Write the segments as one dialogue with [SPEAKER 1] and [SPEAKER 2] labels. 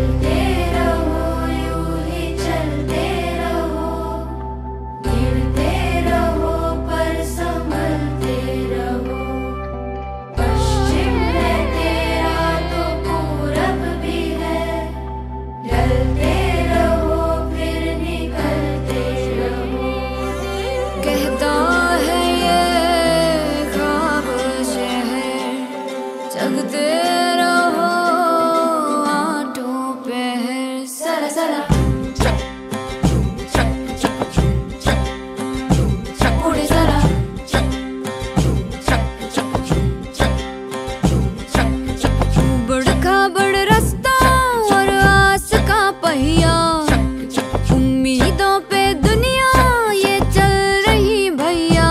[SPEAKER 1] जगते रहो आठों पे है सरा सरा उड़े सरा बड़का बड़ रास्ता और आस का पहिया, उम्मीदों पे दुनिया ये चल रही भैया।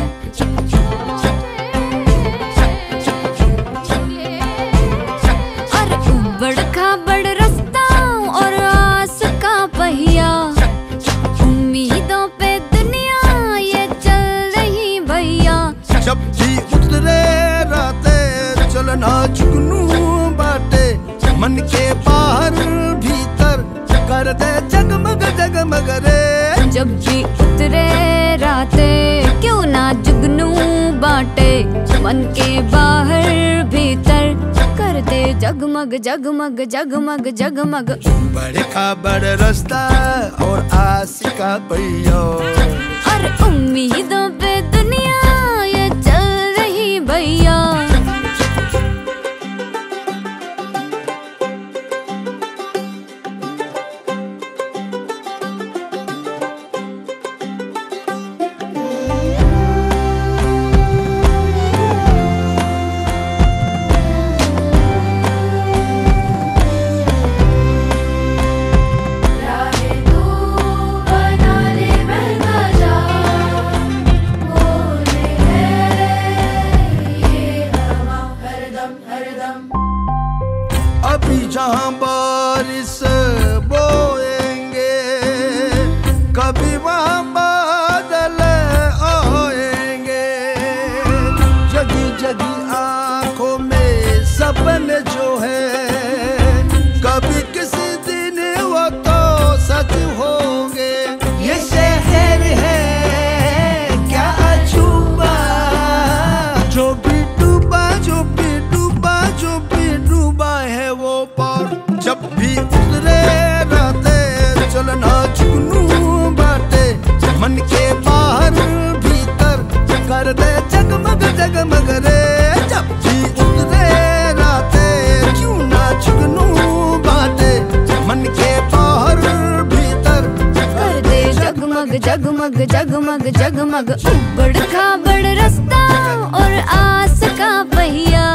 [SPEAKER 1] बड़का बड़ रास्ता और आस का पहिया, उम्मीदों पे दुनिया ये चल रही भैया।
[SPEAKER 2] जब भी उतरे राते चलना जुगनू बाटे, मन के बाहर भीतर कर दे जगमग जगमग रे।
[SPEAKER 1] जब भी उतरे राते क्यों ना जुगनू बाटे, मन के बाहर भीतर कर दे जगमग जगमग जगमग जगमग।
[SPEAKER 2] बड़का बड़ रास्ता और आस का पहिया,
[SPEAKER 1] और उम्मीदों पे दुनिया ये चल रही भैया।
[SPEAKER 2] अभी जहाँ बारिश बोएंगे, कभी वहाँ बादल आएंगे। जगी जगी आँखों में सपने जो है, कभी किसी दिन वो तो सच होंगे। ये शहर है क्या अजूबा, जो भी डूबा जो भी डूबा जो भी डूबा है वो पार। जब भी उतरे राते चलना जुगनू बाटे, मन के बाहर भीतर कर दे जगमग जगमग रे। जब भी उतरे राते क्यों ना जुगनू बाटे, मन के बाहर भीतर
[SPEAKER 1] कर दे जगमग जगमग जगमग जगमग। बड़का बड़ रास्ता और आस का पहिया,